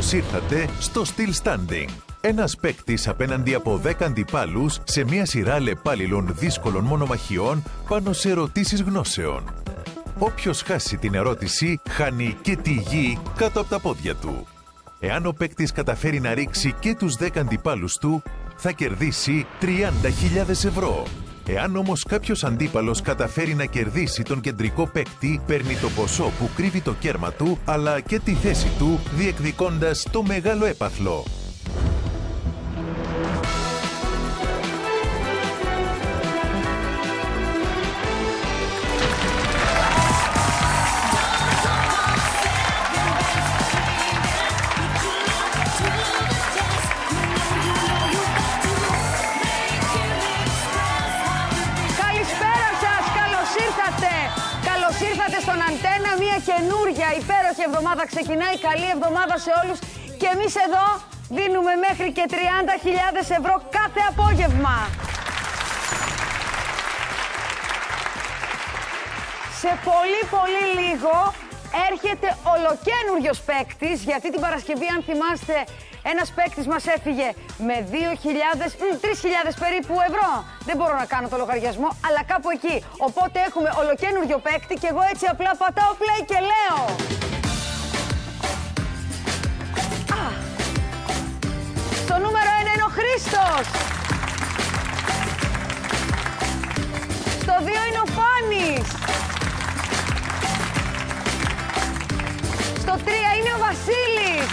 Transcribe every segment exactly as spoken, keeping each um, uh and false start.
Καλώς ήρθατε στο Still Standing. Ένας παίκτης απέναντι από δέκα αντιπάλους σε μια σειρά αλλεπάλληλων δύσκολων μονομαχιών πάνω σε ερωτήσεις γνώσεων. Όποιος χάσει την ερώτηση, χάνει και τη γη κάτω από τα πόδια του. Εάν ο παίκτης καταφέρει να ρίξει και τους δέκα αντιπάλους του, θα κερδίσει τριάντα χιλιάδες ευρώ. Εάν όμως κάποιος αντίπαλος καταφέρει να κερδίσει τον κεντρικό παίκτη, παίρνει το ποσό που κρύβει το κέρμα του, αλλά και τη θέση του, διεκδικώντας το μεγάλο έπαθλο. Ήρθατε στον Αντένα, μια καινούρια υπέροχη εβδομάδα ξεκινάει. Καλή εβδομάδα σε όλους. Και εμείς εδώ δίνουμε μέχρι και τριάντα χιλιάδες ευρώ κάθε απόγευμα. Σε πολύ πολύ λίγο έρχεται ολοκένουργιος παίκτης, γιατί την Παρασκευή, αν θυμάστε, ένας παίκτης μας έφυγε με δύο χιλιάδες, τρεις χιλιάδες περίπου ευρώ. Δεν μπορώ να κάνω το λογαριασμό, αλλά κάπου εκεί. Οπότε έχουμε ολοκένουργιο παίκτη και εγώ έτσι απλά πατάω play και λέω. Α, στο νούμερο ένα είναι ο Χρήστος. Στο δύο είναι ο Φάνης. Στο τρία είναι ο Βασίλης.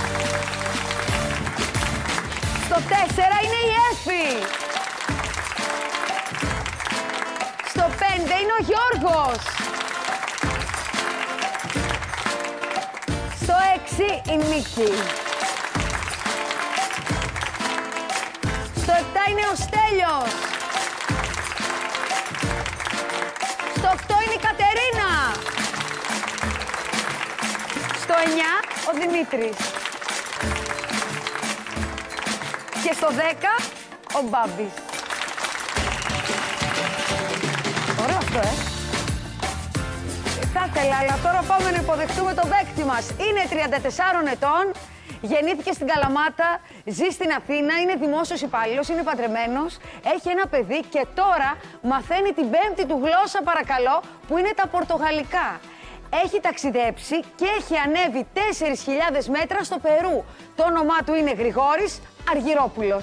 Στο τέσσερα είναι η Έφη. Στο πέντε είναι ο Γιώργος. Στο έξι η Νίκη. Στο επτά είναι ο Στέλιος. Στο οκτώ είναι η Κατερίνα. Στο εννιά ο Δημήτρης. Και στο δέκα, ο Μπάμπης. Ωραίο αυτό, ε. Θα ήθελα, αλλά τώρα πάμε να υποδεχτούμε τον παίκτη μας. Είναι τριάντα τεσσάρων ετών, γεννήθηκε στην Καλαμάτα, ζει στην Αθήνα, είναι δημόσιος υπάλληλος, είναι παντρεμένος, έχει ένα παιδί και τώρα μαθαίνει την πέμπτη του γλώσσα, παρακαλώ, που είναι τα πορτογαλικά. Έχει ταξιδέψει και έχει ανέβει τέσσερις χιλιάδες μέτρα στο Περού. Το όνομά του είναι Γρηγόρης Αργυρόπουλος.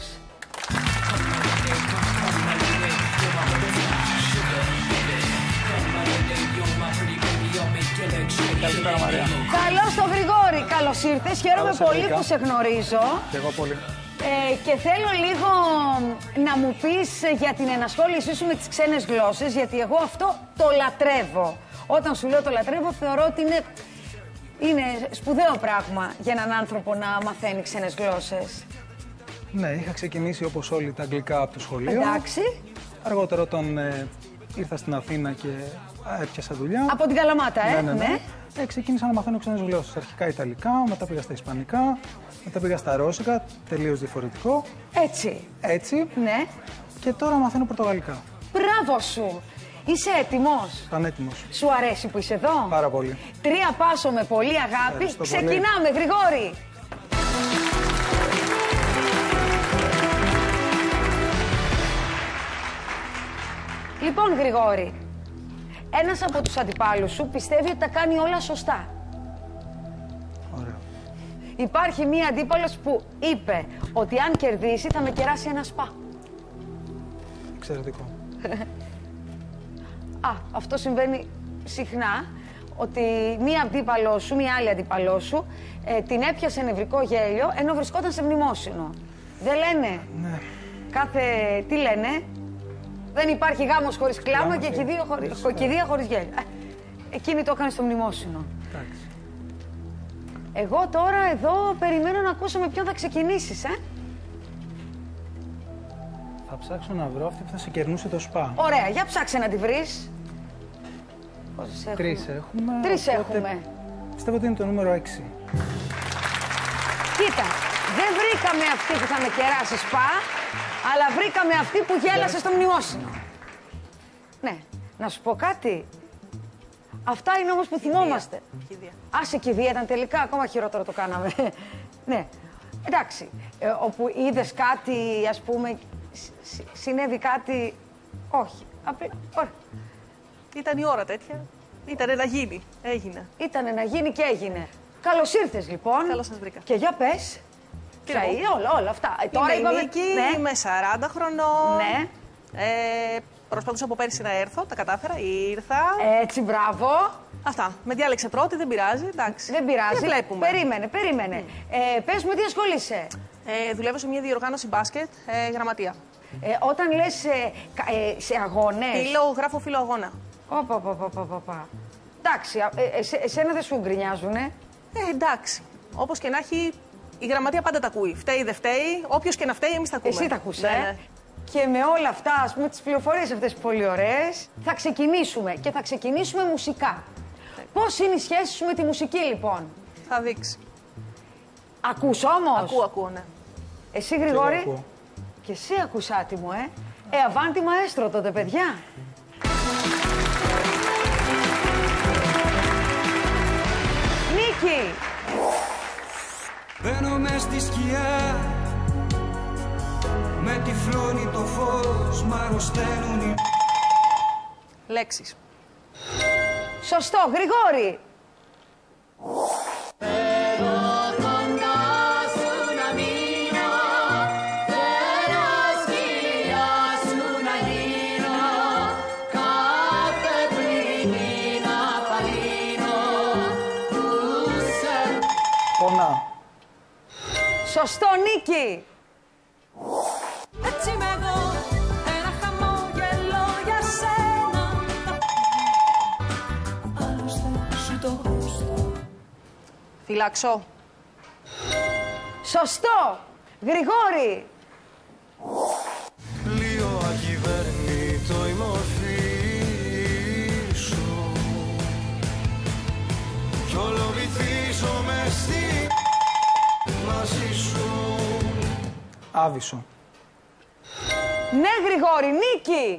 Καλησπέρα, Μαρία. Καλώς το Γρηγόρη, καλώς ήρθες. Χαίρομαι Καλώς πολύ ήρθα. που σε γνωρίζω. Και εγώ πολύ. Ε, και θέλω λίγο να μου πεις για την ενασχόλησή σου με τις ξένες γλώσσες, γιατί εγώ αυτό το λατρεύω. Όταν σου λέω το λατρεύω, θεωρώ ότι είναι, είναι σπουδαίο πράγμα για έναν άνθρωπο να μαθαίνει ξένες γλώσσες. Ναι, είχα ξεκινήσει όπως όλοι τα αγγλικά από το σχολείο. Εντάξει. Αργότερα όταν ε, ήρθα στην Αθήνα και α, έπιασα δουλειά. Από την Καλαμάτα, ε, ναι. ναι, ναι. ναι. Ε, ξεκίνησα να μαθαίνω ξένες γλώσσες. Αρχικά Ιταλικά, μετά πήγα στα Ισπανικά, μετά πήγα στα Ρώσικα, τελείως διαφορετικό. Έτσι. Έτσι. Ναι. Και τώρα μαθαίνω Πορτογαλικά. Μπράβο σου. Είσαι έτοιμος. Πανέτοιμος. Σου αρέσει που είσαι εδώ. Πάρα πολύ. Τρία πάσο με πολύ αγάπη. Ευχαριστώ Ξεκινάμε, πολύ. Γρηγόρη. Λοιπόν, Γρηγόρη, ένας από τους αντιπάλους σου πιστεύει ότι τα κάνει όλα σωστά. Ωραίο. Υπάρχει μία αντίπαλος που είπε ότι αν κερδίσει θα με κεράσει ένα σπα. Εξαιρετικό. Α, αυτό συμβαίνει συχνά, ότι μία αντίπαλό σου, μία άλλη αντίπαλό σου, ε, την έπιασε νευρικό γέλιο ενώ βρισκόταν σε μνημόσυνο. Δεν λένε. Ναι. Κάθε... τι λένε. Δεν υπάρχει γάμος χωρίς κλάμα και κηδεία χωρίς, κηδεία χωρίς γέλιο. Εκείνη το έκανε στο μνημόσυνο. Εντάξει. Εγώ τώρα εδώ περιμένω να ακούσω με ποιον θα ξεκινήσεις, ε. Θα ψάξω να βρω αυτή που θα σε κερνούσε το σπα. Ωραία, για ψάξε να τη βρεις. Πόσες έχουμε? Τρεις έχουμε. Τρεις οπότε έχουμε. Πιστεύω ότι είναι το νούμερο έξι. Κοίτα, δεν βρήκαμε αυτή που θα με κεράσει σπα, αλλά βρήκαμε αυτή που γέλασε στο μνημόσυνο. Ναι, να σου πω κάτι. Αυτά είναι όμως που θυμόμαστε. Κηδεία. Άσε, κηδεία ήταν τελικά, ακόμα χειρότερο το κάναμε. Ναι. Εντάξει, ε, όπου είδες κάτι, ας πούμε, συνέβη κάτι, όχι. Απλή, ωραία. Ήταν η ώρα τέτοια. Ήτανε να γίνει. Έγινε. Ήτανε να γίνει και έγινε. Καλώς ήρθες λοιπόν. Καλώς σας βρήκα. Και για πες. Ποια είναι, όλα, όλα αυτά. Είμαι τώρα είπαμε... Νίκη, ναι. Είμαι σαράντα χρονών. Ναι. Ε, προσπαθούσα από πέρυσι να έρθω, τα κατάφερα, ήρθα. Έτσι, μπράβο. Αυτά. Με διάλεξε πρώτη, δεν πειράζει. Εντάξει. Δεν πειράζει. Και βλέπουμε. Περίμενε, περίμενε. Mm. Ε, πες μου, τι ασχολείσαι. Ε, δουλεύω σε μια διοργάνωση μπάσκετ, ε, γραμματεία. Ε, όταν λες ε, ε, σε αγώνες. Φίλο, γράφω φίλο αγώνα. Όπα, όπα, όπα, όπα. Εντάξει, ε, ε, εσένα δεν σου γκρινιάζουνε. Ε, εντάξει. Όπως και να έχει, η γραμματεία πάντα τα ακούει. Φταίει, δεν φταίει. Όποιος και να φταίει, εμείς τα ακούμε. Εσύ τα ακούς, ναι, ε? ναι. Και με όλα αυτά, ας πούμε, τις πληροφορίες αυτές πολύ ωραίες, θα ξεκινήσουμε και θα ξεκινήσουμε μουσικά. Ναι. Πώς είναι η σχέση σου με τη μουσική, λοιπόν? Θα δείξει. Ακούς όμως? Ακούω, ακούω, ναι. Εσύ, Γρηγόρη? Και, και εσύ ακούς άτιμο, ε? Ε, αβάντι μαέστρο τότε, παιδιά. Νίκη! Μπαίνω μες στη σκιά, με τυφλώνει το φως, μ' αρρωσταίνουν οι... Λέξεις. Σωστό, Γρηγόρη! Πονά. Σωστό, Νίκη! Έτσι είμαι εγώ, ένα χαμόγελο για σένα. Άλλωστε σου το γούστο. Φυλάξω. Σωστό! Γρηγόρη! Λίγο ακυβέρνητο η μορφή σου κι όλο βυθίζομαι στη μαζί σου. Άβυσσο. Ναι, Γρηγόρη, Νίκη!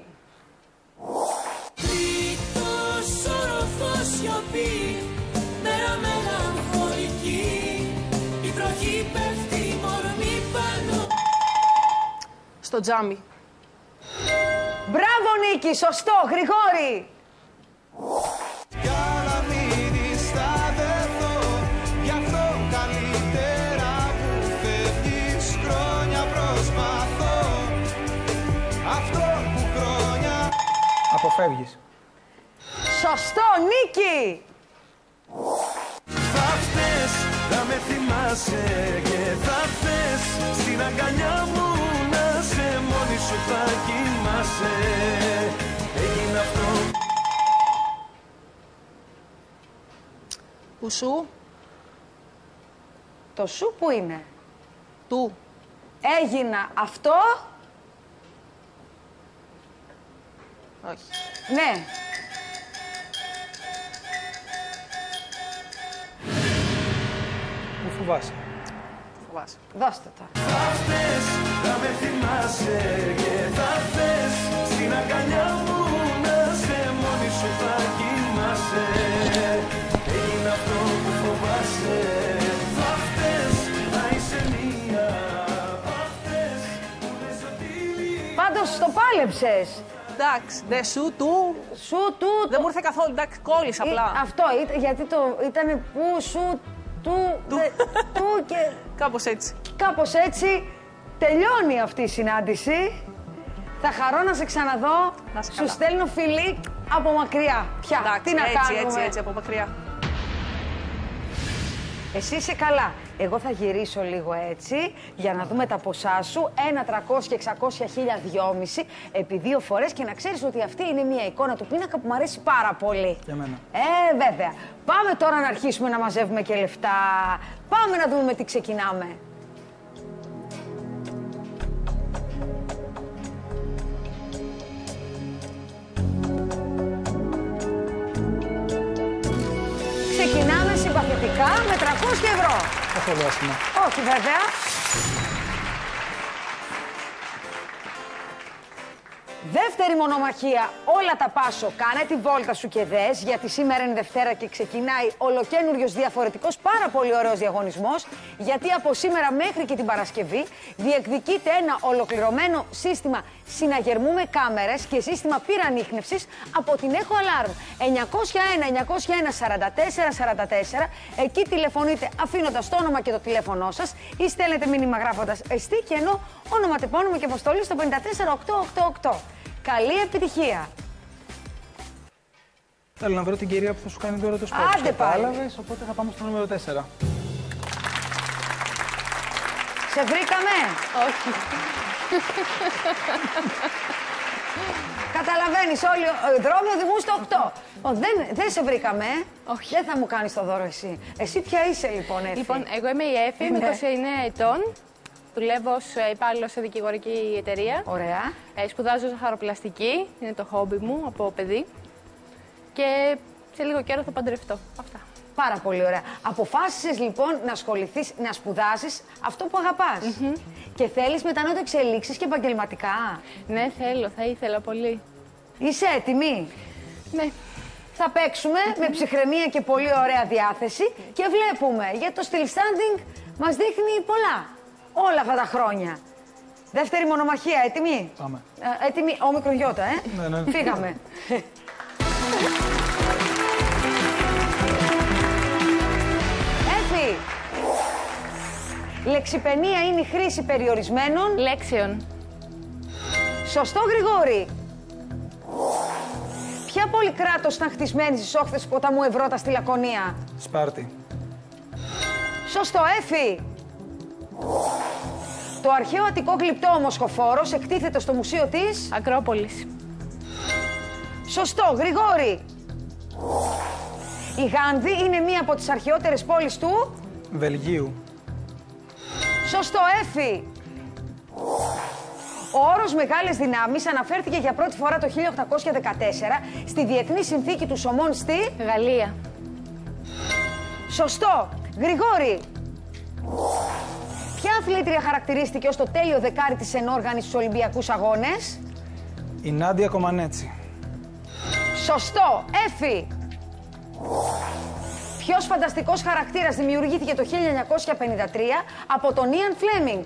Τρίτος όροφος σιωπή, μέρα μελαγχολική, η βροχή πέφτει μορμή πάνω. Στο τζάμι. Μπράβο, Νίκη! Σωστό, Γρηγόρη! Κι άλλα μην δισταδεθώ, γι' αυτό καλύτερα που φεύγεις, χρόνια προσπαθώ, αυτό που χρόνια Αποφεύγεις. Σωστό, Νίκη! θα φταίς, θα με θυμάσαι και θα θες στην αγκαλιά μου να σε μόνη σου θα κοιμάσαι. Έγινε αυτό Που σου, Το σου που είναι? του. Έγινα αυτό? Όχι. Ναι. Που φοβάσαι. Φοβάσαι. Δώστε το. θα φταίς, θα με θυμάσαι και θα θες στην αγκαλιά μου να σε μόνη σου θα κοιμάσαι. Έγινε αυτό που φοβάσαι. Θα φταίς, θα είσαι μία απ' αυτές που λες ότι Πάντως το πάλεψες. Εντάξει, δε σου, του. Σου, του, Δεν μου ήρθε καθόλου, εντάξει, κόλλησα Ή- απλά. Αυτό ήταν, γιατί το ήταν που, σου, του, δε- του και Κάπως έτσι. κάπως έτσι τελειώνει αυτή η συνάντηση. Θα χαρώ να σε ξαναδώ. Να σε Σου καλά. στέλνω φιλί από μακριά. Πια, Εντάξει, τι να έτσι, κάνουμε. έτσι, έτσι, από μακριά. Εσύ είσαι καλά. Εγώ θα γυρίσω λίγο έτσι για να δούμε τα ποσά σου. Ένα, τρακόσια, εξακόσια, χίλια, δυόμιση επί δύο φορές και να ξέρεις ότι αυτή είναι μια εικόνα του πίνακα που μου αρέσει πάρα πολύ. Για μένα. Ε, βέβαια. Πάμε τώρα να αρχίσουμε να μαζεύουμε και λεφτά. Πάμε να δούμε με τι ξεκινάμε. Ξεκινάμε συμπαθητικά με τριακόσια ευρώ. Καθόλου άσχημα. Όχι βέβαια. Δεύτερη μονομαχία, όλα τα πάσω. Κάνε τη βόλτα σου και δες, γιατί σήμερα είναι Δευτέρα και ξεκινάει ολοκένουργιος διαφορετικός, πάρα πολύ ωραίος διαγωνισμός. Γιατί από σήμερα μέχρι και την Παρασκευή διεκδικείται ένα ολοκληρωμένο σύστημα συναγερμού με κάμερες και σύστημα πυρανίχνευσης από την Echo Alarm. εννιακόσια ένα εννιακόσια ένα σαράντα τέσσερα σαράντα τέσσερα. Εκεί τηλεφωνείτε αφήνοντας το όνομα και το τηλέφωνό σας ή στέλνετε μήνυμα γράφοντας εστί και ενώ όνομα, τεπώνυμο και αποστολή στο πέντε τέσσερα οκτώ οκτώ οκτώ. Καλή επιτυχία! Θέλω να βρω την κυρία που θα σου κάνει τώρα το σπίτι. Άντε πάλι. Κατάλαβες, οπότε θα πάμε στο νούμερο τέσσερα. Σε βρήκαμε! Όχι. Καταλαβαίνεις, όλοι οι δρόμοι οδηγούν στο οκτώ. Ο, δεν, δεν σε βρήκαμε, ε. Όχι. Δεν θα μου κάνεις το δώρο εσύ. Εσύ ποια είσαι λοιπόν, Εφη? Λοιπόν, εγώ είμαι η Εφη, είμαι Ναι. είκοσι εννέα ετών. Δουλεύω ως υπάλληλος σε δικηγορική εταιρεία. Ωραία. Ε, σπουδάζω ζαχαροπλαστική, είναι το χόμπι μου από παιδί. Και σε λίγο καιρό θα παντρευτώ. Αυτά. Πάρα πολύ ωραία. Αποφάσισες λοιπόν να ασχοληθείς, να σπουδάσεις αυτό που αγαπάς. Mm-hmm. Και θέλεις μετά να το εξελίξεις και επαγγελματικά. Ναι, θέλω, θα ήθελα πολύ. Είσαι έτοιμη? Ναι. Θα παίξουμε με ψυχραιμία και πολύ ωραία διάθεση και βλέπουμε, γιατί το still standing μας δείχνει πολλά. Όλα αυτά τα χρόνια. Δεύτερη μονομαχία, έτοιμη? Πάμε. Ε, έτοιμη, όμικρον γιώτα, ε. Ναι, ναι. Φύγαμε. Έφη. Λεξιπαινία είναι η χρήση περιορισμένων. Λέξεων. Σωστό, Γρηγόρη. Ποια πόλη κράτος ήταν χτισμένη στις όχθες του ποταμού Ευρώτα στη Λακωνία? Σπάρτη. Σωστό, Έφη. Το αρχαίο αττικό γλυπτό ομοσχοφόρος εκτίθεται στο μουσείο της. Ακρόπολης. Σωστό, Γρηγόρη. Η Γάνδη είναι μία από τις αρχαιότερες πόλεις του. Βελγίου. Σωστό, Έφη. Ο όρος μεγάλες δυνάμεις αναφέρθηκε για πρώτη φορά το χίλια οκτακόσια δεκατέσσερα στη Διεθνή Συνθήκη του Σομών στη Γαλλία. Σωστό, Γρηγόρη. Ποια αθλήτρια χαρακτηρίστηκε ως το τέλειο δεκάρι της ενόργανης στους Ολυμπιακούς Αγώνες? Η Νάντια Κομανέτσι. Σωστό, Έφη. Ποιος φανταστικός χαρακτήρας δημιουργήθηκε το χίλια εννιακόσια πενήντα τρία από τον Ιαν Φλέμινγκ?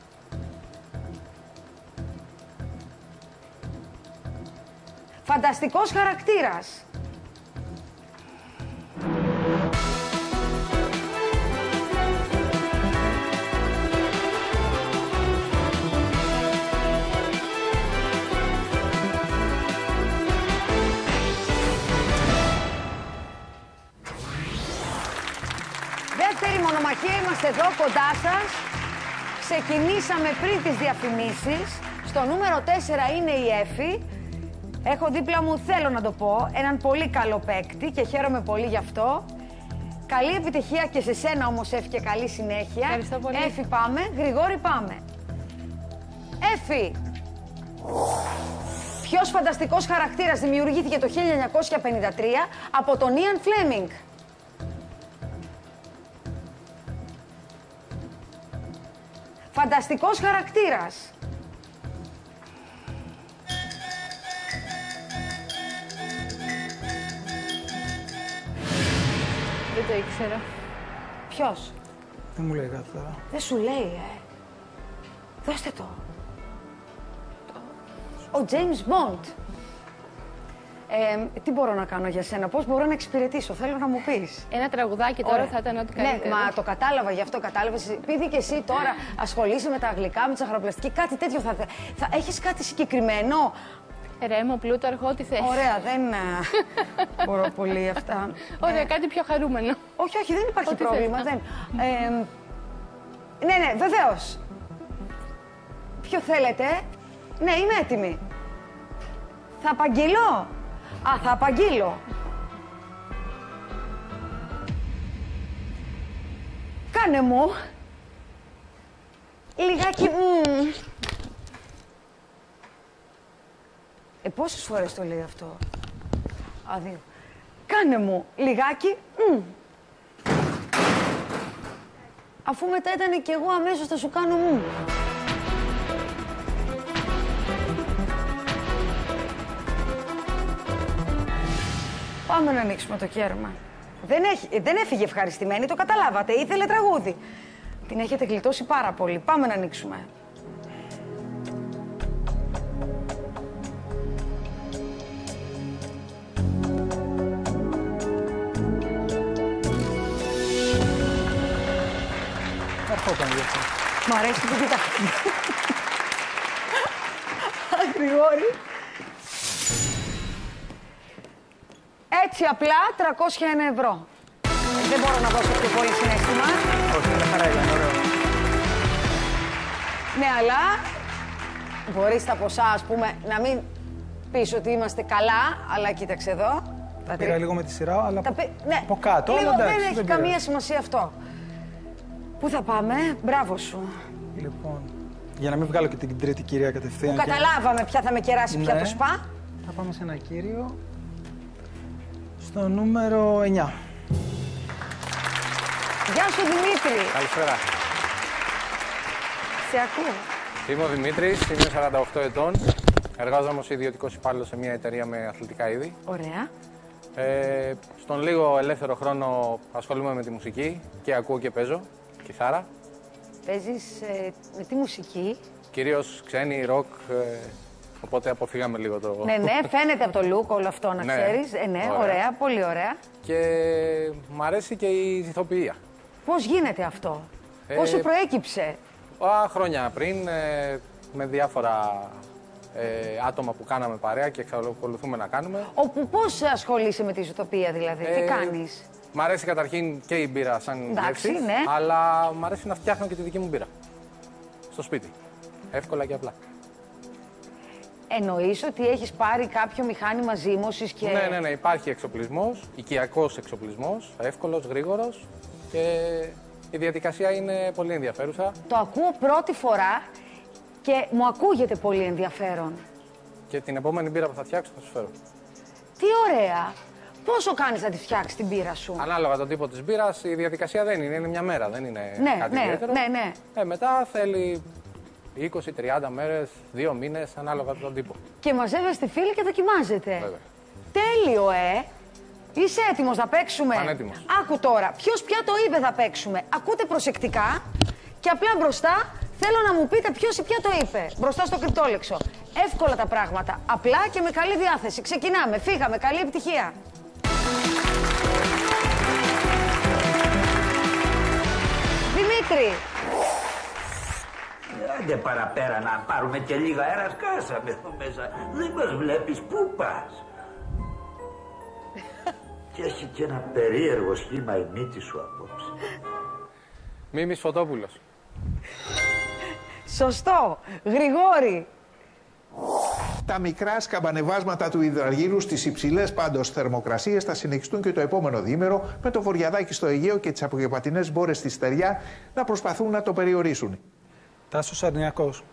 Φανταστικός χαρακτήρας. Δεύτερη μονομαχία, είμαστε εδώ κοντά σας. Ξεκινήσαμε πριν τις διαφημίσεις. Στο νούμερο τέσσερα είναι η Έφη. Έχω δίπλα μου, θέλω να το πω, έναν πολύ καλό παίκτη και χαίρομαι πολύ γι' αυτό. Καλή επιτυχία και σε σένα όμως, Έφη, και καλή συνέχεια. Ευχαριστώ πολύ. Έφη, πάμε. Γρηγόρη, πάμε. Έφη. Ποιος φανταστικός χαρακτήρας δημιουργήθηκε το χίλια εννιακόσια πενήντα τρία από τον Ιαν Φλέμινγκ? Φανταστικός χαρακτήρας. Δεν το ήξερα. Ποιος? Δεν μου λέει κάτι τώρα. Δεν σου λέει, ε. Δώστε το. Ο James Bond. Ε, τι μπορώ να κάνω για σένα, πώς μπορώ να εξυπηρετήσω, θέλω να μου πεις. Ένα τραγουδάκι τώρα Ωραία. θα ήταν ό,τι καλύτερο. Ναι, μα το κατάλαβα, γι' αυτό κατάλαβες. Επειδή και εσύ τώρα ασχολείσαι με τα αγγλικά, με τη ζαχαροπλαστική, κάτι τέτοιο θα, θα έχεις κάτι συγκεκριμένο. Ρέμο, Πλούταρχο, ό,τι θες. Ωραία, δεν α, μπορώ πολύ αυτά. Ωραία, Ε, κάτι πιο χαρούμενο. όχι, όχι, δεν υπάρχει Ό,τι πρόβλημα. θες. Δεν. Ε, ναι, ναι, βεβαίως. Ποιο θέλετε? Ναι, είμαι έτοιμη. Θα απαγγείλω. Α, θα απαγγείλω. Κάνε μου λιγάκι... μμμ. Ε, πόσες φορές το λέει αυτό? Α, δύο. Κάνε μου λιγάκι... μμ. Αφού μετά ήταν και εγώ αμέσως θα σου κάνω μου. Πάμε να ανοίξουμε το κέρμα. Δεν, έχει, δεν έφυγε ευχαριστημένη, το καταλάβατε. Ήθελε τραγούδι. Την έχετε γλιτώσει πάρα πολύ. Πάμε να ανοίξουμε. Μ' αρέσει που κοιτάξτε. Γρηγόρη. Έτσι απλά τριακόσια ένα ευρώ. Δεν μπορώ να δώσω πιο πολύ συναίσθημα. Όχι, είναι χαρά, είναι ωραίο. Ναι, αλλά μπορείς τα ποσά, ας πούμε, να μην πεις ότι είμαστε καλά, αλλά κοίταξε εδώ. Τα πήγα λίγο με τη σειρά, αλλά από, ναι, από κάτω. λίγο, εντάξει, δεν έχει δεν καμία πειράζει. σημασία αυτό. Πού θα πάμε, μπράβο σου. Λοιπόν, για να μην βγάλω και την τρίτη κυρία κατευθείαν. Που καταλάβαμε ποια θα με κεράσει, ποια Ναι. το σπα. Θα πάμε σε ένα κύριο. Στο νούμερο εννιά. Γεια σου Δημήτρη. Καλησπέρα. Σε ακούω. Είμαι ο Δημήτρης, είμαι σαράντα οκτώ ετών. Εργάζομαι ως ιδιωτικός υπάλληλος σε μια εταιρεία με αθλητικά είδη. Ωραία. Ε, στον λίγο ελεύθερο χρόνο ασχολούμαι με τη μουσική και ακούω και παίζω κιθάρα. Παίζεις ε, με τι μουσική. Κυρίως ξένη, ροκ, ε, οπότε αποφύγαμε λίγο το... Ναι, ναι, φαίνεται από το look όλο αυτό να Ναι. ξέρεις. Ε, ναι, ωραία. Ωραία. πολύ ωραία. Και μ' αρέσει και η ηθοποιία. Πώς γίνεται αυτό, Ε, πώς σου προέκυψε. Α, χρόνια πριν, ε, με διάφορα ε, άτομα που κάναμε παρέα και εξακολουθούμε να κάνουμε. Όπου πώς ασχολείσαι με τη ζωοτοπία δηλαδή, τι Ε, κάνεις. Μ' αρέσει καταρχήν και η μπύρα σαν Εντάξει, γεύση, ναι. αλλά μ' αρέσει να φτιάχνω και τη δική μου μπύρα. Στο σπίτι. Εύκολα και απλά. Εννοείς ότι έχεις πάρει κάποιο μηχάνημα ζύμωσης και... Ναι, ναι, ναι. Υπάρχει εξοπλισμός, οικιακός εξοπλισμός, εύκολος, γρήγορος και η διαδικασία είναι πολύ ενδιαφέρουσα. Το ακούω πρώτη φορά και μου ακούγεται πολύ ενδιαφέρον. Και την επόμενη μπύρα που θα φτιάξω θα σου φέρω. Τι ωραία. Πόσο κάνεις να τη φτιάξεις την μπύρα σου. Ανάλογα τον τύπο της μπύρας, η διαδικασία δεν είναι, είναι μια μέρα, δεν είναι Ναι, κάτι ναι, ιδιαίτερο. ναι, ναι. Ε, μετά θέλει είκοσι τριάντα μέρες, δύο μήνες, ανάλογα τον τύπο. Και μαζεύεστε φίλοι και δοκιμάζετε. Βέβαια. Τέλειο, ε! Είσαι έτοιμος να παίξουμε. Πανέτοιμος. Άκου τώρα, ποιος πια το είπε θα παίξουμε. Ακούτε προσεκτικά και απλά μπροστά θέλω να μου πείτε ποιος ή ποια το είπε. Μπροστά στο κρυπτόλεξο. Εύκολα τα πράγματα. Απλά και με καλή διάθεση. Ξεκινάμε. Φύγαμε. Καλή επιτυχία. Δημήτρη. Άντε παραπέρα να πάρουμε και λίγα αέρα, σκάσαμε εδώ μέσα. Δεν μας βλέπεις, πού πας. Και έχει και ένα περίεργο σχήμα η μύτη σου απόψε. Μίμης Φωτόπουλος. Σωστό. Γρηγόρη. Τα μικρά σκαμπανεβάσματα του υδραργύρου στις υψηλές πάντως θερμοκρασίες θα συνεχιστούν και το επόμενο διήμερο, με το βορειαδάκι στο Αιγαίο και τις απογευματινές μπόρες στη Στεριά να προσπαθούν να το περιορίσουν. Τάσος Αρνιακός.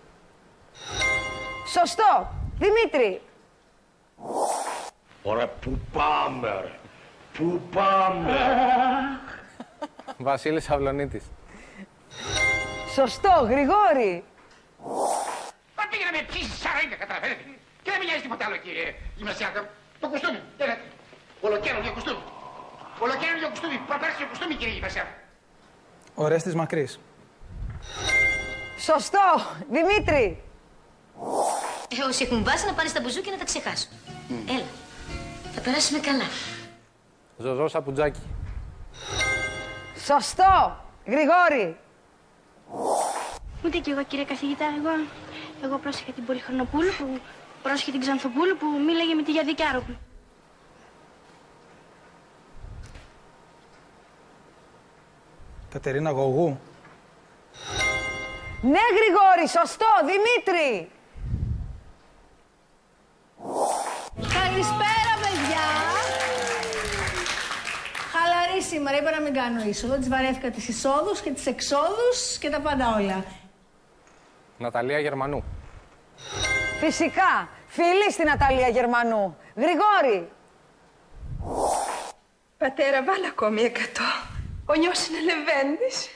Σωστό. Δημήτρη. Ωραία, πού πάμε, ρε. Πού πάμε. Βασίλης Αυλονίτης. Σωστό. Γρηγόρη. Μα πήγε να με ψήσει σαράντα, καταλαβαίνετε. Και δεν μιλιάζει τίποτα άλλο, κύριε Γυμνασιάκα. Το κουστούμι, έλα. Ολοκαίρινο κουστούμι. Ολοκαίρινο κουστούμι. Προπέρσιο κουστούμι, κύριε Γυμνασιάκα. Ορέστης Μακρύς. Σωστό. Δημήτρη. Ε, όσοι έχουν βάσει να πάνε στα μπουζούκια να τα ξεχάσουν. Mm. Έλα. Θα περάσουμε καλά. Ζωζό Σαπουτζάκη. Σωστό. Γρηγόρη. Ούτε κι εγώ, κύριε καθηγητά. Εγώ, εγώ πρόσεχα την Πολυχρονοπούλου που πρόσεχε την Ξανθοπούλου που μίλαγε με τη Γιαδικιάροπουλου. Κατερίνα Γογού. Ναι, Γρηγόρη, σωστό. Δημήτρη. Καλησπέρα, παιδιά. Χαλαρή σήμερα, είπα να μην κάνω είσοδο. Τις βαρέθηκα τις εισόδους και τις εξόδους και τα πάντα όλα. Ναταλία Γερμανού. Φυσικά. Φίλη στη Ναταλία Γερμανού. Γρηγόρη. Πατέρα, βάλε ακόμη εκατό. Ο νιός είναι λεβέντης.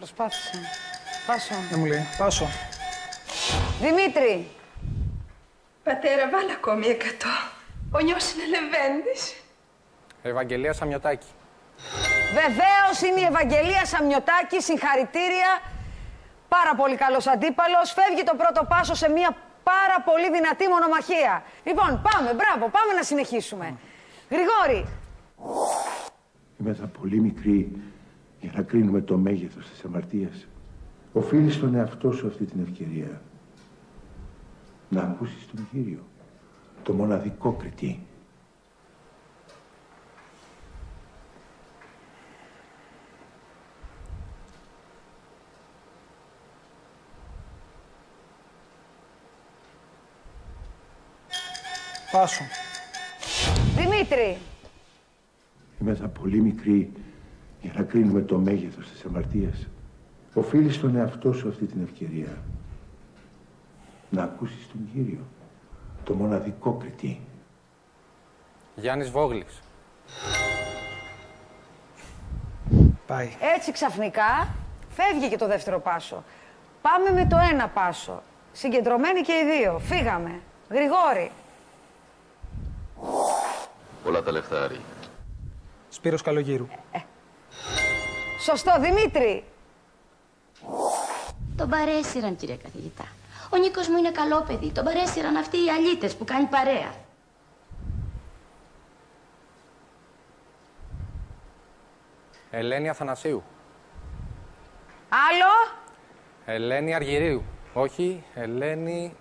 Προσπάθησε. Πάσο. Δεν μου λέει. Πάσο. Δημήτρη. Πατέρα, βάλε ακόμη εκατό. Ο νιός είναι Λεβέντης. Ευαγγελία Σαμιωτάκη. Βεβαίως είναι η Ευαγγελία Σαμιωτάκη. Συγχαρητήρια. Πάρα πολύ καλός αντίπαλος. Φεύγει το πρώτο πάσο σε μια πάρα πολύ δυνατή μονομαχία. Λοιπόν, πάμε, μπράβο, πάμε να συνεχίσουμε. Γρηγόρη. Είμαι τα πολύ μικρή για να κρίνουμε το μέγεθος της αμαρτίας. Οφείλεις στον εαυτό σου αυτή την ευκαιρία. Να ακούσεις τον Κύριο, το μοναδικό κριτή. Πάσο. Δημήτρη. Είμαι τα πολύ μικρή για να κρίνουμε το μέγεθος της αμαρτίας. Οφείλεις στον εαυτό σου αυτή την ευκαιρία. Να ακούσεις τον Κύριο, το μοναδικό κριτή. Γιάννης Βόγλης. Πάει. Έτσι ξαφνικά φεύγει και το δεύτερο πάσο. Πάμε με το ένα πάσο. Συγκεντρωμένοι και οι δύο. Φύγαμε. Γρηγόρη. Πολλά τα λεφτάρι. Σπύρος Καλογύρου. Ε. Σωστό, Δημήτρη. Τον παρέσυραν, κύριε καθηγητά. Ο Νίκος μου είναι καλό παιδί. Τον παρέσυραν αυτοί οι αλήτες που κάνει παρέα. Ελένη Αθανασίου. Άλλο. Ελένη Αργυρίου. Όχι, Ελένη...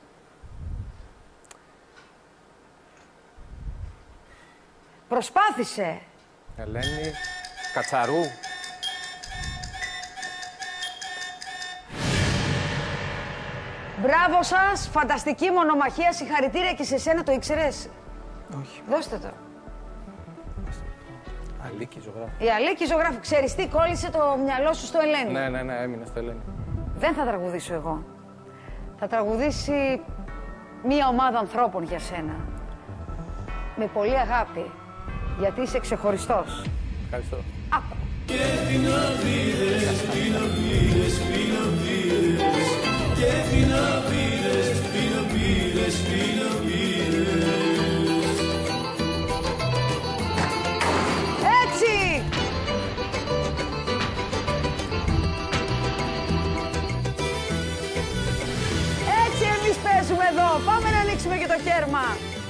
Προσπάθησε. Ελένη Κατσαρού. Μπράβο σας, φανταστική μονομαχία, συγχαρητήρια και σε σένα, το ήξερες? Όχι. Δώστε το. Αλίκη ζωγράφη. Η Αλίκη ζωγράφη, ξέρεις τι, κόλλησε το μυαλό σου στο Ελένη. Ναι, ναι, ναι, έμεινε στο Ελένη. Δεν θα τραγουδήσω εγώ. Θα τραγουδήσει μία ομάδα ανθρώπων για σένα. Με πολύ αγάπη, γιατί είσαι ξεχωριστός. Ευχαριστώ. Άκου. Και πιναβίδες, πιναβίδες, πιναβίδες. Και πιναβίδες, πιναβίδες, πιναβίδες. Έτσι! Έτσι εμείς παίζουμε εδώ. Πάμε να ανοίξουμε και το κέρμα.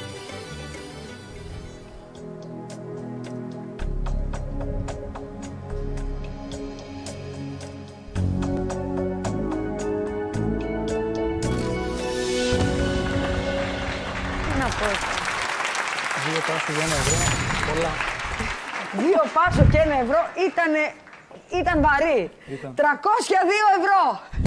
Δύο πάσο για ένα ευρώ, πολλά. Δύο πάσο και ένα ευρώ ήτανε, ήταν βαρύ. Ήταν. τριακόσια δύο ευρώ.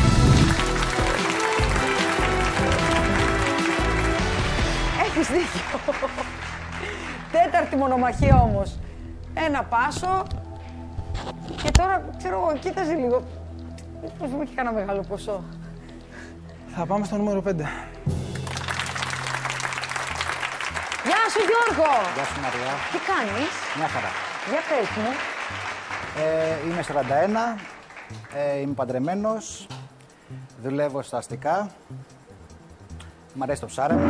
Έχεις δίκιο. Τέταρτη μονομαχία όμως. Ένα πάσο. Και τώρα, ξέρω εγώ, κοίταζε λίγο. Πώς μου έχει κανένα μεγάλο ποσό. Θα πάμε στο νούμερο πέντε. Γεια σου Γιώργο! Γεια σου Μαριά. Τι κάνεις? Μια χαρά. Για πες μου. Ε, είμαι σαράντα ένα, ε, είμαι παντρεμένος, δουλεύω στα αστικά, μ' αρέσει το ψάρεμα.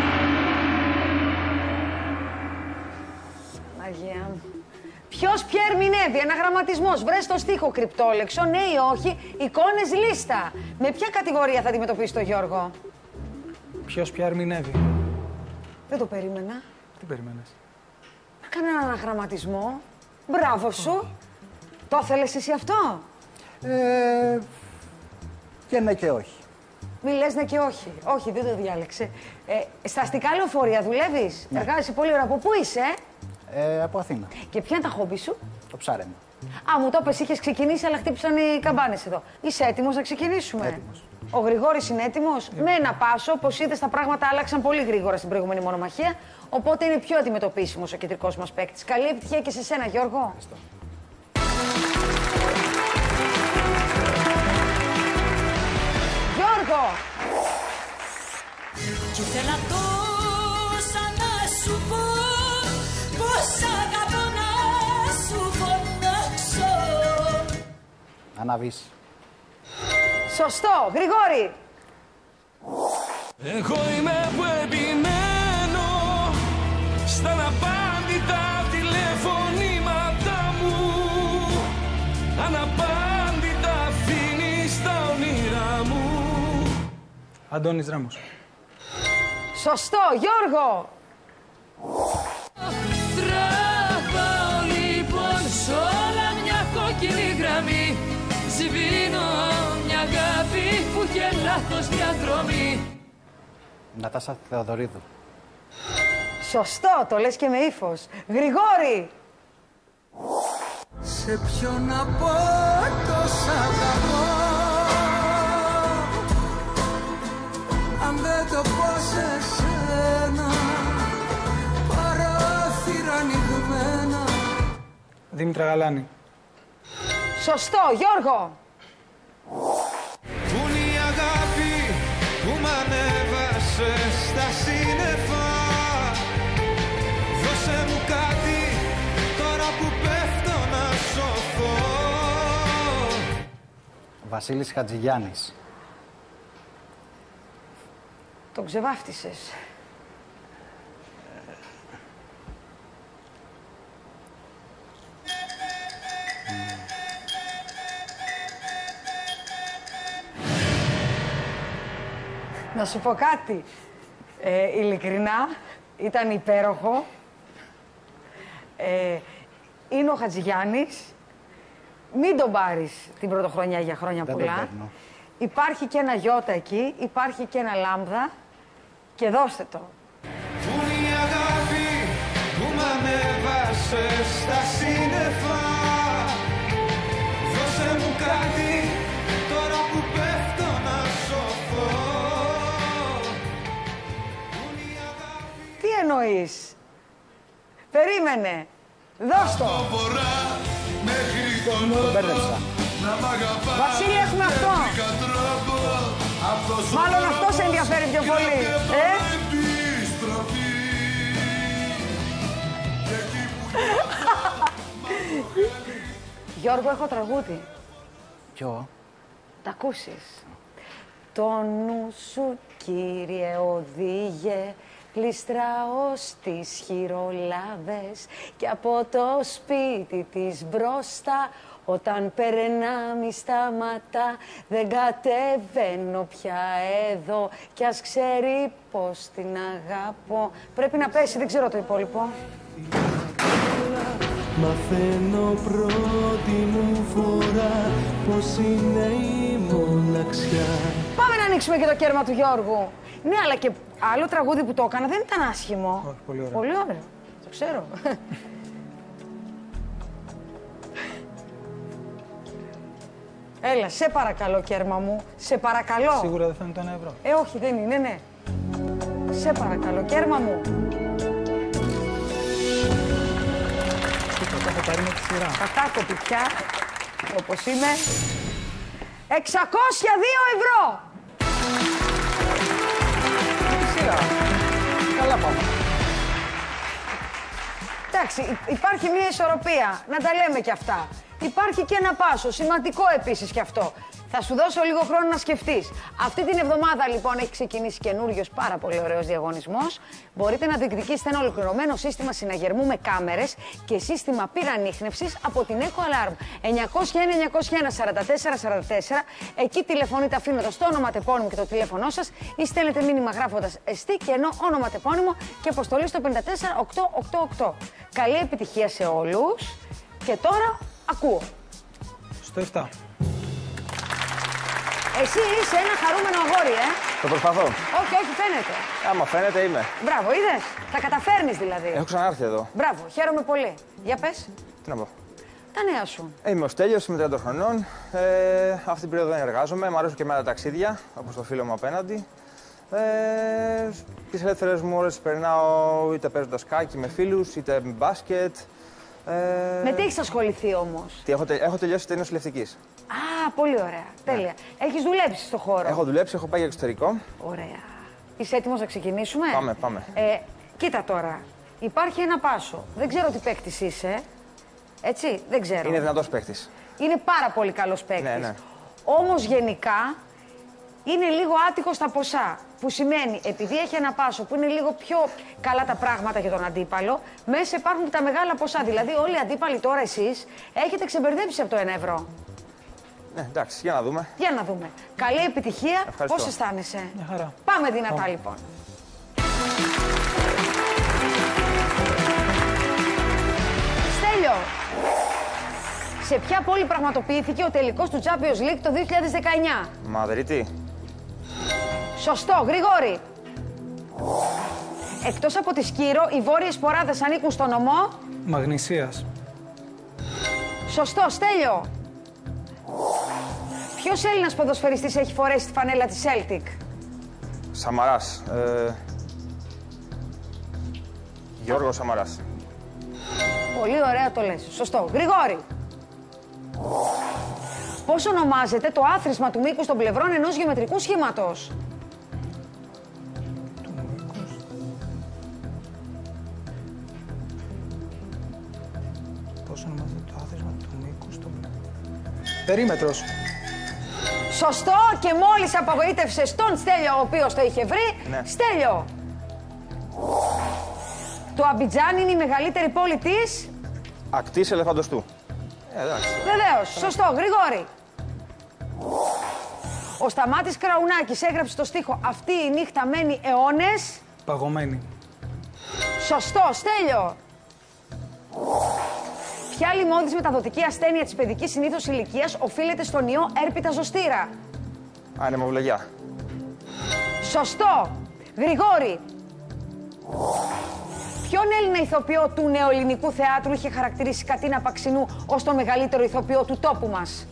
Αγία μου. Ποιος πια ερμηνεύει, αναγραμματισμός, βρες το στίχο, κρυπτόλεξο, ναι ή όχι, εικόνες λίστα. Με ποια κατηγορία θα αντιμετωπίσει το Γιώργο? Ποιος πια ερμηνεύει? Δεν το περίμενα. Τι περίμενες? Να κάνω έναν αναγραμματισμό. Μπράβο σου. Το ήθελες εσύ αυτό? Ε, και ναι και όχι. Μη λες ναι και όχι. Όχι, δεν το διάλεξε. Ε, στα αστικά λεωφορεία δουλεύεις? Ναι. Εργάζεσαι πολύ ώρα. Από πού είσαι? Ε, από Αθήνα. Και ποια είναι τα χόμπι σου? Το ψάρεμα. Α, μου το είπες, είχες ξεκινήσει, αλλά χτύπησαν οι καμπάνες εδώ. Είσαι έτοιμος να ξεκινήσουμε? Έτοιμος. Ο Γρηγόρης είναι έτοιμος. Yeah. Με ένα πάσο, όπως είδες, τα πράγματα άλλαξαν πολύ γρήγορα στην προηγούμενη μονομαχία. Οπότε είναι πιο αντιμετωπίσιμος ο κεντρικός μας παίκτης. Καλή επιτυχία και σε σένα, Γιώργο. Ευχαριστώ. Γιώργο! Κι ήθελα τόσα να σου πω, πως αγαπώ να σου φωνάξω. Βαρναβής. Σωστό. Γρηγόρη. Εγώ είμαι που επιμένω στα αναπάντητα τηλεφωνήματα μου. Αναπάντητα αφήνεις τα όνειρά μου. Αντώνης Ράμος. Σωστό. Γιώργο. Τραβάω λοιπόν σ' όλα μια κόκκινη γραμμή. Σβήνω μια αγάπη που είχε λάθος διαδρομή. Νατάσα Θεοδωρίδου. Σωστό. Το λες και με ύφος. Γρηγόρη. Σε ποιον να πω τόσα αγαπώ, αν δεν το πω σε σένα, παράθυρα ανοιγμένα. Δήμητρα Γαλάνη. Σωστό. Γιώργο. Πού είναι η αγάπη που μ' ανέβασε στα σύννεφα. Δώσε μου κάτι τώρα που πέφτω να σωθώ. Βασίλης Χατζηγιάννης. Τον ξεβάφτισες. Να σου πω κάτι. Ε, ειλικρινά, ήταν υπέροχο. Ε, είναι ο Χατζηγιάννης. Μην τον πάρεις την πρωτοχρονιά για χρόνια Δεν πολλά. τον παίρνω. Υπάρχει και ένα γιώτα εκεί, υπάρχει και ένα λάμδα. Και δώστε το. Πού είναι η αγάπη που μ' ανέβασε στα σύννεφα. Δώσε μου κάτι τώρα που πέφτω να σωθώ. Τι εννοείς? Περίμενε. Δώσ' το. Μπέρδεψα. Βασίλη, έχουμε αυτό. Μάλλον αυτό σε ενδιαφέρει πιο πολύ. Ε? Γιώργο, έχω τραγούδι. Ποιο? Τα ακούσεις. Το νου σου, κύριε, οδήγε πληστράω στις χειρολάβες και από το σπίτι της μπροστά όταν περνά μη σταματά δεν κατεβαίνω πια εδώ κι ας ξέρει πως την αγαπώ. Πρέπει να πέσει, δεν ξέρω το υπόλοιπο. Μαθαίνω πρώτη μου φορά πως είναι η μοναξιά. Πάμε να ανοίξουμε και το κέρμα του Γιώργου. Ναι, αλλά και άλλο τραγούδι που το έκανα δεν ήταν άσχημο. Όχι, πολύ ωραίο. Πολύ ωραίο. Το ξέρω. Έλα, σε παρακαλώ, κέρμα μου. Σε παρακαλώ. Σίγουρα δεν θα είναι το ένα ευρώ. Ε, όχι, δεν είναι, ναι. Σε παρακαλώ, κέρμα μου. Θα πάρει με τη σειρά. Κατάκοπη πια, όπως είμαι. εξακόσια δύο ευρώ. Σειρά. Καλά πάμε. Εντάξει, υπάρχει μια ισορροπία, να τα λέμε κι αυτά. Υπάρχει και ένα πάσο, σημαντικό επίσης κι αυτό. Θα σου δώσω λίγο χρόνο να σκεφτείς. Αυτή την εβδομάδα λοιπόν έχει ξεκινήσει καινούριος πάρα πολύ ωραίος διαγωνισμός. Μπορείτε να διεκδικήσετε ένα ολοκληρωμένο σύστημα συναγερμού με κάμερες και σύστημα πυρανίχνευσης από την Eco Alarm. εννιακόσια ένα εννιακόσια ένα σαράντα τέσσερα σαράντα τέσσερα. Εκεί τηλεφωνείτε αφήνοντας το όνομα τεπώνυμο και το τηλέφωνό σας ή στέλνετε μήνυμα γράφοντας εστί και ενώ όνομα τεπώνυμο και αποστολή στο πέντε τέσσερα οκτώ οκτώ οκτώ. Καλή επιτυχία σε όλους και τώρα ακούω. Στο εφτά. Εσύ είσαι ένα χαρούμενο αγόρι, ε. Το προσπαθώ. Όχι, όχι, φαίνεται. Άμα φαίνεται, είμαι. Μπράβο, είδες. Τα καταφέρνεις δηλαδή. Έχω ξανάρθει εδώ. Μπράβο, χαίρομαι πολύ. Για πες. Τι να πω. Τα νέα σου. Ε, είμαι ο Στέλιος, είμαι τριάντα χρονών. Ε, αυτή την περίοδο δεν εργάζομαι. Μ' αρέσουν και εμένα τα ταξίδια, όπως το φίλο μου απέναντι. Ε, τις ελεύθερες μου ώρες περνάω είτε παίζοντας σκάκι με φίλους, είτε με μπάσκετ. Ε, Με τι έχεις ασχοληθεί όμως? Τι, έχω, τε, έχω τελειώσει ταινία νοσηλευτικής. Α, πολύ ωραία. Τέλεια. Έχεις δουλέψει στο χώρο. Έχω δουλέψει, έχω πάει για εξωτερικό. Ωραία. Είσαι έτοιμος να ξεκινήσουμε? Πάμε, πάμε. Ε, κοίτα τώρα. Υπάρχει ένα πάσο. Δεν ξέρω τι παίκτης είσαι. Έτσι, δεν ξέρω. Είναι δυνατός παίκτης. Είναι πάρα πολύ καλός παίκτης. Ναι, ναι. Όμως γενικά είναι λίγο άτυχος στα ποσά. Που σημαίνει, επειδή έχει ένα πάσο που είναι λίγο πιο καλά τα πράγματα για τον αντίπαλο, μέσα υπάρχουν και τα μεγάλα ποσά. Δηλαδή, όλοι οι αντίπαλοι τώρα εσείς έχετε ξεμπερδέψει από το ένα ευρώ. Ναι, εντάξει, για να δούμε. Για να δούμε. Καλή επιτυχία. Ευχαριστώ. Πώς αισθάνεσαι? Μια χαρά. Πάμε δυνατά Πάμε. λοιπόν. Στέλιο, σε ποια πόλη πραγματοποιήθηκε ο τελικός του Champions League το δύο χιλιάδες δεκαεννιά? Μαδρίτη. Σωστό. Γρηγόρη. Εκτός από τη Σκύρο, οι βόρειες ποράδες ανήκουν στο νομό. Μαγνησίας. Σωστό. Στέλιο. Ποιος Έλληνας ποδοσφαιριστής έχει φορέσει τη φανέλα της Celtic? Σαμαράς. Ε... Γιώργος Σαμαράς. Πολύ ωραία το λες. Σωστό. Γρηγόρη. Πώς ονομάζεται το άθροισμα του μήκους των πλευρών ενός γεωμετρικού σχήματος? Πώς ονομάζεται το άθροισμα του μήκους των πλευρών? Περίμετρος. Σωστό, και μόλις απογοήτευσες τον Στέλιο, ο οποίος το είχε βρει. Ναι. Στέλιο. Το Αμπιτζάν είναι η μεγαλύτερη πόλη της. Ακτής Ελεφαντοστού. Ε, εντάξει. Βεβαίως. Σωστό. Γρηγόρη. Ο Σταμάτης Κραουνάκης έγραψε το στίχο «Αυτή η νύχτα μένει αιώνες». Παγωμένη. Σωστό. Στέλιο. Ποια λιμώδης μεταδοτική ασθένεια της παιδικής συνήθως ηλικίας οφείλεται στον ιό έρπιτα ζωστήρα? Ανεμοβλεγιά. Σωστό. Γρηγόρη. Ποιον Έλληνα ηθοποιό του νεοελληνικού θεάτρου είχε χαρακτηρίσει Κατίνα Παξινού ως τον μεγαλύτερο ηθοποιό του τόπου μας?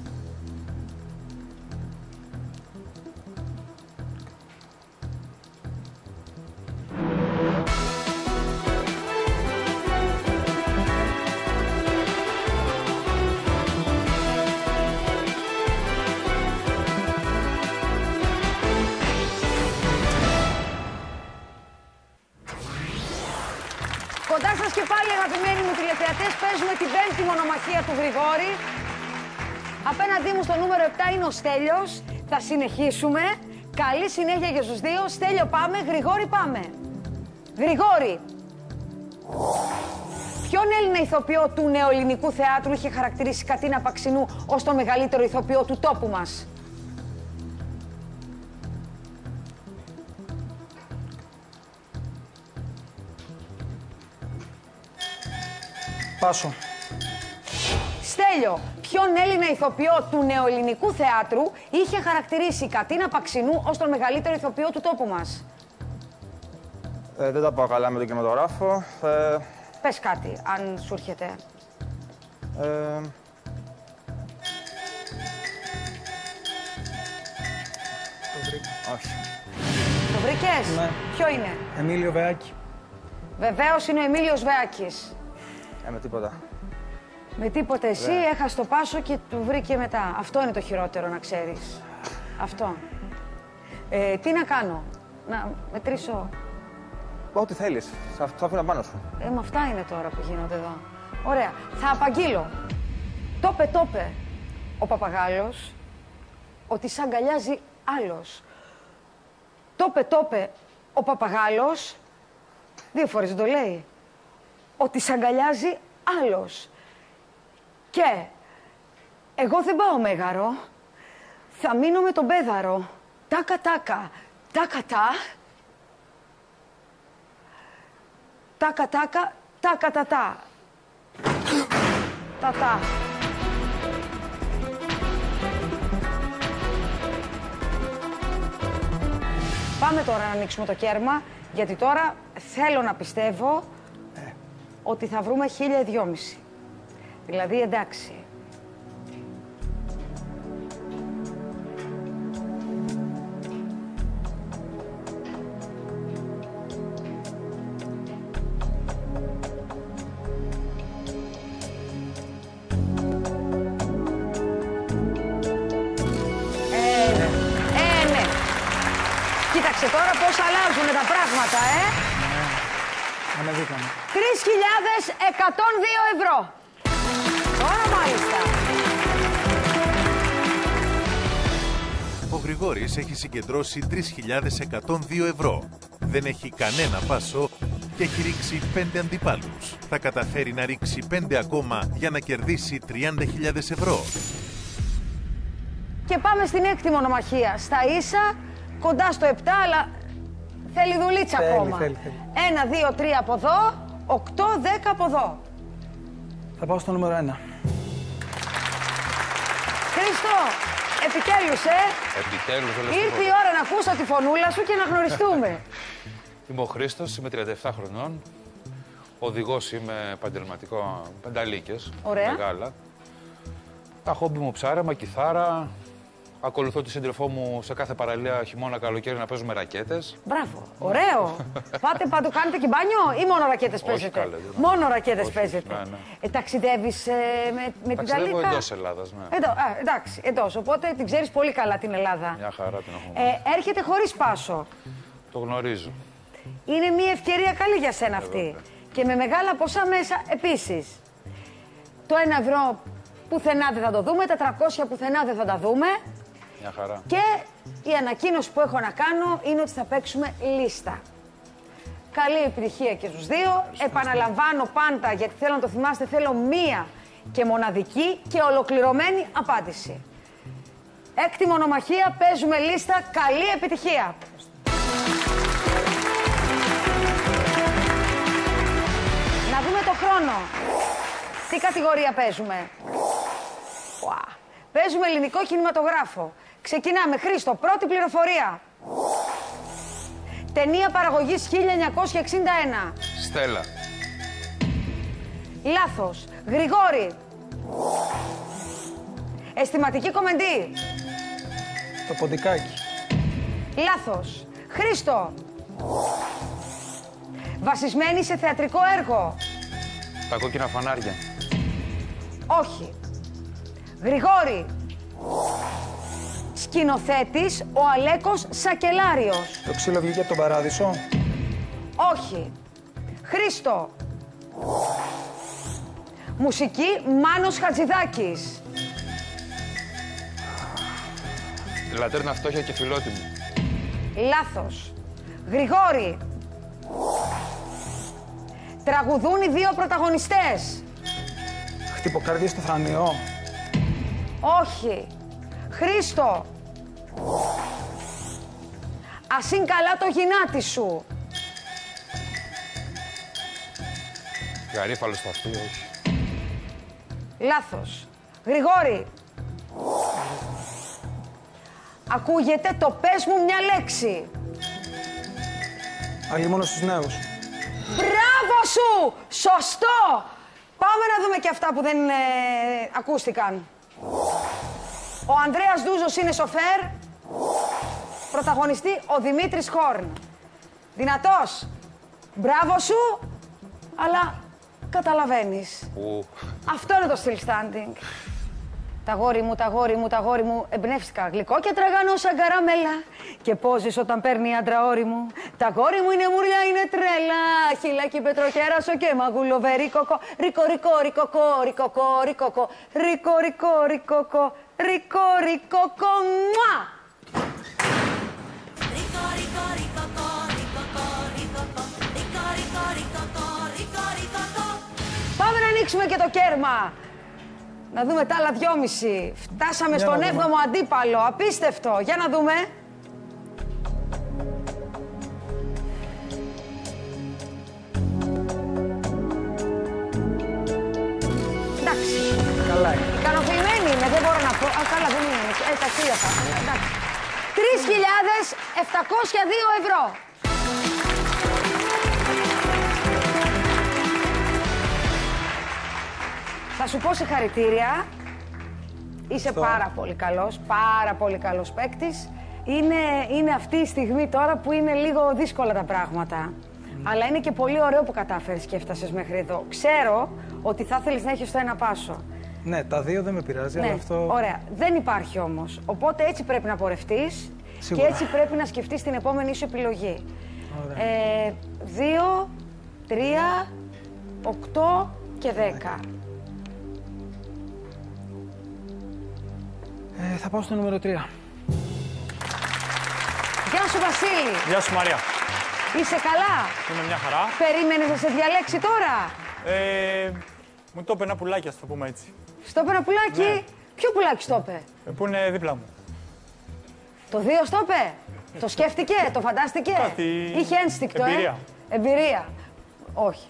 Κοντά σας και πάλι, αγαπημένοι μου τηλεθεατές, παίζουμε την πέμπτη μονομαχία του Γρηγόρη. Απέναντί μου στο νούμερο επτά είναι ο Στέλιος. Θα συνεχίσουμε. Καλή συνέχεια για τους δύο. Στέλιο πάμε, Γρηγόρη πάμε. Γρηγόρη. Ποιον Έλληνα ηθοποιό του νεοελληνικού θεάτρου είχε χαρακτηρίσει Κατίνα Παξινού ως τον μεγαλύτερο ηθοποιό του τόπου μας? Πάσο. Στέλιο, ποιον Έλληνα ηθοποιό του νεοελληνικού θεάτρου είχε χαρακτηρίσει η Κατίνα Παξινού ως τον μεγαλύτερο ηθοποιό του τόπου μας? Ε, δεν τα πάω καλά με τον κινηματογράφο. Ε, Πες κάτι, αν σου έρχεται. ε, Το βρήκα. όχι. Το βρήκες? Ναι. Ποιο είναι? Εμίλιο Βεάκη. Βεβαίως είναι ο Εμίλιος Βεάκης. Ε, με τίποτα. Με τίποτε εσύ, Ναι. έχασε το πάσο και το βρήκε μετά. Αυτό είναι το χειρότερο, να ξέρεις. Αυτό. Ε, τι να κάνω, να μετρήσω. Ό,τι θέλεις. Θα το αφήνω πάνω σου. Ε, με αυτά είναι τώρα που γίνονται εδώ. Ωραία. Θα απαγγείλω. Τόπε, τόπε ο παπαγάλος ότι σ' αγκαλιάζει άλλος. Τόπε, τόπε ο παπαγάλος, δύο φορές δεν το λέει, ότι σ' αγκαλιάζει άλλος. Και εγώ δεν πάω μέγαρο, θα μείνω με τον πέδαρο. Τάκα, τάκα, τάκα, τά. Τάκα, τάκα, τάκα, τα, τα. Τα, τα. Πάμε τώρα να ανοίξουμε το κέρμα, γιατί τώρα θέλω να πιστεύω ότι θα βρούμε χίλια δυόμιση. Δηλαδή, εντάξει. Ε, ε, ναι. Κοίταξε τώρα πώς αλλάζουν τα πράγματα, ε. Ανεβήκαμε. τρεις χιλιάδες εκατόν δύο ευρώ. Τώρα μάλιστα. Γρηγόρης έχει συγκεντρώσει τρεις χιλιάδες εκατόν δύο ευρώ. Δεν έχει κανένα πάσο και έχει ρίξει πέντε αντιπάλους. Θα καταφέρει να ρίξει πέντε ακόμα για να κερδίσει τριάντα χιλιάδες ευρώ. Και πάμε στην έκτη μονομαχία. Στα ίσα, κοντά στο επτά, αλλά θέλει δουλίτσα θέλει, ακόμα. Θέλει, θέλει. ένα, δύο, τρία από εδώ, οκτώ, δέκα από εδώ. Θα πάω στο νούμερο ένα. Χρήστο, επιτέλους, ε! Επιτέλους, όλες Ήρθε η ώρα να ακούσω τη φωνούλα σου και να γνωριστούμε. Είμαι ο Χρήστος, είμαι τριάντα επτά χρονών. Οδηγός είμαι επαγγελματικό, πενταλίκες, Ωραία. μεγάλα. Τα χόμπι μου ψάρεμα, κιθάρα. Ακολουθώ τη σύντροφό μου σε κάθε παραλία χειμώνα, καλοκαίρι να παίζουμε ρακέτες. Μπράβο, ωραίο. Πάτε παντού, κάνετε και μπάνιο ή μόνο ρακέτες παίζετε? Καλέ, μόνο ρακέτες όχι, παίζετε. ναι, ναι. Ε, ταξιδεύεις ε, με, με την Ταξιδεύω Ταλίκα? εντός Ελλάδας, ναι. Εντό, α, εντάξει, εντός. Οπότε την ξέρεις πολύ καλά την Ελλάδα. Μια χαρά την έχουμε. Ε, έρχεται χωρίς πάσο. Το γνωρίζω. Είναι μια ευκαιρία καλή για σένα αυτή. Βέβαια. Και με μεγάλα ποσά μέσα επίσης. Το ένα ευρώ πουθενά δεν θα το δούμε, τα τριακόσια πουθενά δεν θα τα δούμε. Μια χαρά. Και η ανακοίνωση που έχω να κάνω είναι ότι θα παίξουμε λίστα. Καλή επιτυχία και στους δύο. Επαναλαμβάνω πάντα, γιατί θέλω να το θυμάστε, θέλω μία και μοναδική και ολοκληρωμένη απάντηση. Έκτη μονομαχία, παίζουμε λίστα. Καλή επιτυχία. Να δούμε το χρόνο. Τι κατηγορία παίζουμε? Wow. Παίζουμε ελληνικό κινηματογράφο. Ξεκινάμε. Χρήστο, πρώτη πληροφορία. Ταινία παραγωγής χίλια εννιακόσια εξήντα ένα. Στέλλα. Λάθος. Γρηγόρη. Αισθηματική κομμεντή. Το ποντικάκι. Λάθος. Χρήστο. Βασισμένη σε θεατρικό έργο. Τα κόκκινα φανάρια. Όχι. Γρηγόρη. Σκηνοθέτης ο Αλέκος Σακελάριος. Το ξύλο βγήκε από τον παράδεισο. Όχι. Χρήστο. Μουσική Μάνος Χατζηδάκης. Λατέρνα φτώχεια και φιλότιμη. Λάθος. Γρηγόρη. Τραγουδούν οι δύο πρωταγωνιστές. Χτυποκαρδί στο θρανιό. Όχι. Χρήστο. Ας είναι καλά το γυνάτι σου. Γαρίφαλο στο αυτί, όχι. Λάθος. Γρηγόρη. Ακούγεται το πες μου μια λέξη. Αλλήμωνο στους νέους. Μπράβο σου! Σωστό! Πάμε να δούμε και αυτά που δεν ε, ακούστηκαν. Ο Ανδρέας Ντούζος είναι σοφέρ. Πρωταγωνιστή ο Δημήτρης Χόρν. Δυνατός. Μπράβο σου, αλλά καταλαβαίνεις. Ου. Αυτό είναι το still standing. Τα γόρι μου, τα γόρι μου, τα γόρι μου, εμπνεύστηκα. Γλυκό και τραγανό σαν καραμέλα. Και πόζεις όταν παίρνει άντρα όρι μου. Τα γόρι μου είναι μουρλιά, είναι τρέλα. Χιλάκι πετροχέρασο και μαγούλο βερίκοκο. Ρίκο, ρίκο, ρικοκό, ρικοκό, ρικοκό. Ρίκο, ρίκο, ρικοκό. Ρίκο, ρικοκό, μουά! Πάμε να ανοίξουμε και το κέρμα. Να δούμε τα άλλα δυόμιση. Φτάσαμε Για στον να δούμε. έβδομο αντίπαλο. Απίστευτο. Για να δούμε. Εντάξει. Καλά είναι. Ικανοποιημένη είμαι, δεν μπορώ να πω. Α, καλά, δεν είναι. Ε, τα χίλια θα είναι. Εντάξει. τρεις χιλιάδες επτακόσια δύο ευρώ. Θα σου πω συγχαρητήρια. Είσαι Αυτό. πάρα πολύ καλός, πάρα πολύ καλός παίκτης. Είναι, είναι αυτή η στιγμή τώρα που είναι λίγο δύσκολα τα πράγματα. Αλλά είναι και πολύ ωραίο που κατάφερες και έφτασες μέχρι εδώ. Ξέρω ότι θα ήθελες να έχεις το ένα πάσο. Ναι, τα δύο δεν με πειράζει, Ναι, αλλά αυτό... ωραία. Δεν υπάρχει όμως. Οπότε έτσι πρέπει να πορευτείς Σίγουρα. και έτσι πρέπει να σκεφτείς την επόμενη σου επιλογή. Ωραία. Ε, δύο, τρία, οκτώ και δέκα. Ε, θα πάω στο νούμερο τρία. Γεια σου Βασίλη. Γεια σου Μαρία. Είσαι καλά? Είμαι μια χαρά. Περίμενες να σε διαλέξει τώρα? Ε, μου το είπε ένα πουλάκι, ας το πούμε έτσι. Στο είπε ένα πουλάκι? Ναι. Ποιο πουλάκι στο είπε? Ε, που είναι δίπλα μου. Το δύο στο είπε? Το σκέφτηκε, το φαντάστηκε? Κάτι... Είχε ένστικτο, Εμπειρία. ε? Εμπειρία. Όχι.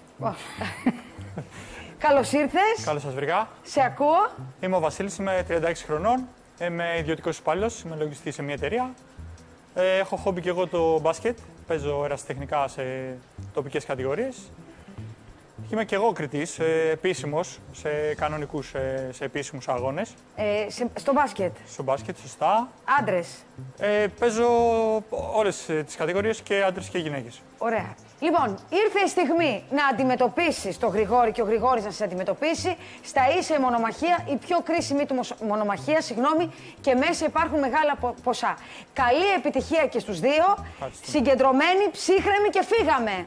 Καλώς ήρθες. Καλώς σας βρήκα. Σε ακούω. Είμαι ο Βασίλης, είμαι τριάντα έξι χρονών. Είμαι ιδιωτικός υπάλληλος, είμαι λογιστής σε μια εταιρεία. Ε, έχω χόμπι και εγώ το μπάσκετ. Παίζω ερασιτεχνικά σε τοπικές κατηγορίες. Και είμαι και εγώ κριτής, ε, επίσημος, σε κανονικούς, ε, σε επίσημους αγώνες. Ε, σε, στο μπάσκετ. Στο μπάσκετ, σωστά. Άντρες. Ε, παίζω όλες τις κατηγορίες και άντρες και γυναίκες. Ωραία. Λοιπόν, ήρθε η στιγμή να αντιμετωπίσεις τον Γρηγόρη και ο Γρηγόρης να σε αντιμετωπίσει. Στα ίσα μονομαχία, η πιο κρίσιμη του μονομαχία, συγγνώμη, και μέσα υπάρχουν μεγάλα ποσά. Καλή επιτυχία και στους δύο. Ευχαριστώ. Συγκεντρωμένοι, ψύχρεμοι και φύγαμε.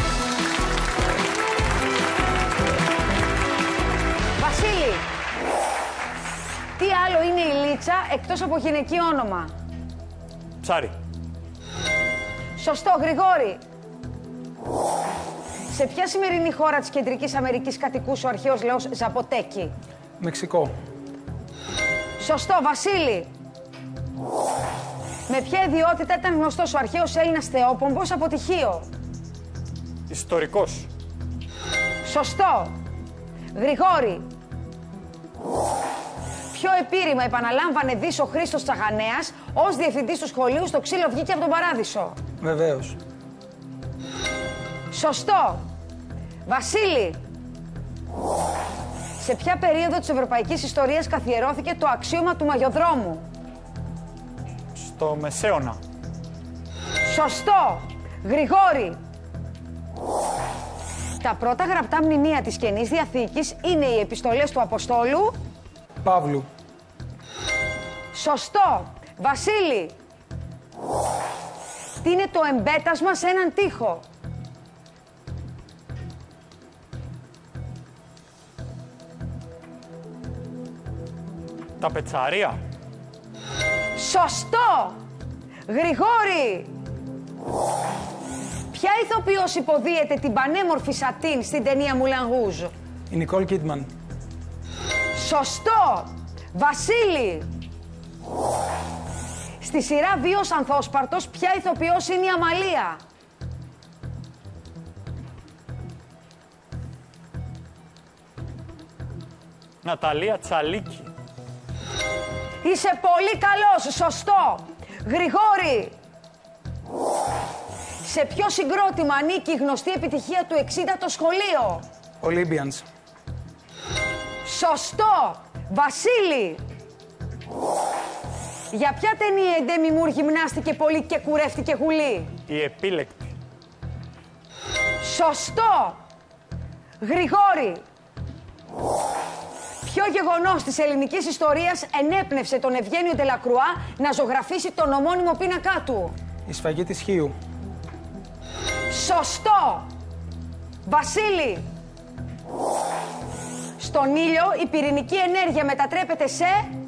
Βασίλη, τι άλλο είναι η Λίτσα εκτός από γυναικείο όνομα? Ψάρι. Σωστό, Γρηγόρη. Σε ποια σημερινή χώρα της Κεντρικής Αμερικής κατοικούσε ο αρχαίος λαός Ζαποτέκι? Μεξικό. Σωστό, Βασίλη. Με ποια ιδιότητα ήταν γνωστός ο αρχαίος Έλληνας Θεόπομβος από Τυχείο? Ιστορικός. Σωστό. Γρηγόρη. Ποιο επίρρημα επαναλάμβανε δις ο Χρήστος Τσαγανέας ως διευθυντής του σχολείου στο Ξύλο βγήκε από τον Παράδεισο? Βεβαίως. Σωστό. Βασίλη. Σε ποια περίοδο της ευρωπαϊκής ιστορίας καθιερώθηκε το αξίωμα του μαγιοδρόμου? Στο Μεσαίωνα. Σωστό. Γρηγόρη. Τα πρώτα γραπτά μνημεία της Καινής Διαθήκης είναι οι επιστολές του Αποστόλου Παύλου. Σωστό. Βασίλη. Τι είναι το εμπέτασμα σε έναν τοίχο? Τα πετσαρία. Σωστό. Γρηγόρη. Ποια ηθοποιός υποδίεται την πανέμορφη Σατίν στην ταινία Moulin Rouge? Η Νικόλ Κίτμαν. Σωστό. Βασίλη. Στη σειρά Βίος Ανθόσπαρτος, ποια ηθοποιός είναι η Αμαλία? Ναταλία Τσαλίκη. Είσαι πολύ καλός. Σωστό. Γρηγόρη. Σε ποιο συγκρότημα ανήκει η γνωστή επιτυχία του εξήντα το σχολείο? Olympians. Σωστό. Βασίλη. Για ποια ταινία η Ντέμι Μουρ γυμνάστηκε πολύ και κουρεύτηκε γουλή? Η Επίλεκτη. Σωστό. Γρηγόρη. Ποιο γεγονός της ελληνικής ιστορίας ενέπνευσε τον Ευγένιο Ντελακρουά να ζωγραφίσει τον ομώνυμο πίνακά του? Η σφαγή της Χίου. Σωστό. Βασίλη. Στον ήλιο η πυρηνική ενέργεια μετατρέπεται σε...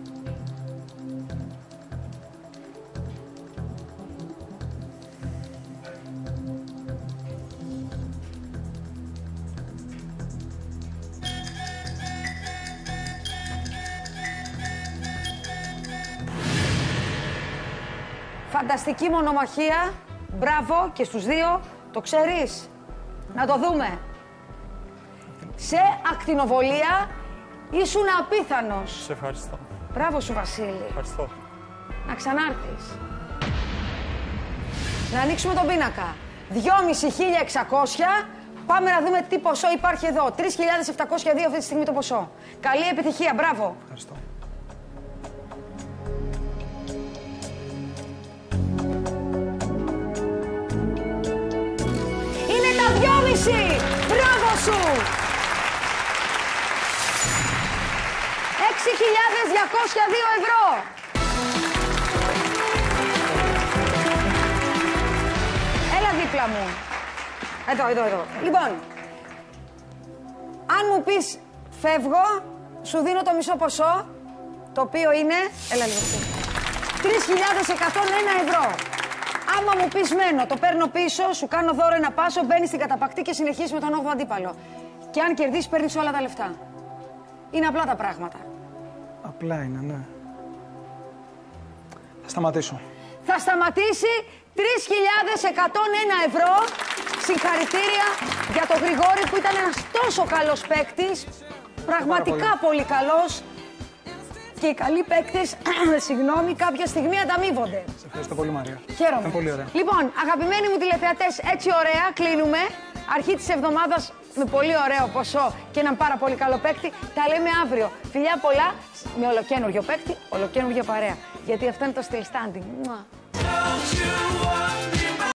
Φανταστική μονομαχία. Μπράβο και στους δύο. Το ξέρεις? Να το δούμε. Σε ακτινοβολία ήσουν απίθανος. Σε ευχαριστώ. Μπράβο σου, Βασίλη. Ευχαριστώ. Να ξανάρθεις. Να ανοίξουμε τον πίνακα. δυόμισι χιλιάδες εξακόσια. Πάμε να δούμε τι ποσό υπάρχει εδώ. τρεις χιλιάδες επτακόσια δύο αυτή τη στιγμή το ποσό. Καλή επιτυχία. Μπράβο. Ευχαριστώ. Είναι τα δυόμισι. Μπράβο σου. έξι χιλιάδες διακόσια δύο ευρώ. Έλα δίπλα μου. Εδώ, εδώ, εδώ. Λοιπόν, αν μου πεις φεύγω, σου δίνω το μισό ποσό, το οποίο είναι, έλα λίγο, τρεις χιλιάδες εκατόν ένα ευρώ. Άμα μου πεις μένω, το παίρνω πίσω, σου κάνω δώρο ένα πάσο, μπαίνεις στην καταπακτή και συνεχίζεις με τον όγδοο αντίπαλο. Και αν κερδίσεις, παίρνεις όλα τα λεφτά. Είναι απλά τα πράγματα. Απλά είναι, ναι. Θα σταματήσω. Θα σταματήσει τρεις χιλιάδες εκατόν ένα ευρώ. Συγχαρητήρια για τον Γρηγόρη που ήταν ένας τόσο καλός παίκτης. Πραγματικά πολύ. πολύ καλός. Και οι καλοί παίκτες, συγγνώμη, κάποια στιγμή ανταμείβονται. Σε ευχαριστώ πολύ, Μαρία. Χαίρομαι. Ήταν πολύ ωραία. Λοιπόν, αγαπημένοι μου τηλεθεατές, έτσι ωραία κλείνουμε. Αρχή της εβδομάδας με πολύ ωραίο ποσό και έναν πάρα πολύ καλό παίκτη. Τα λέμε αύριο. Φιλιά πολλά με ολοκαίνουργιο παίκτη, ολοκαίνουργια παρέα. Γιατί αυτό είναι το Still Standing. Μουα.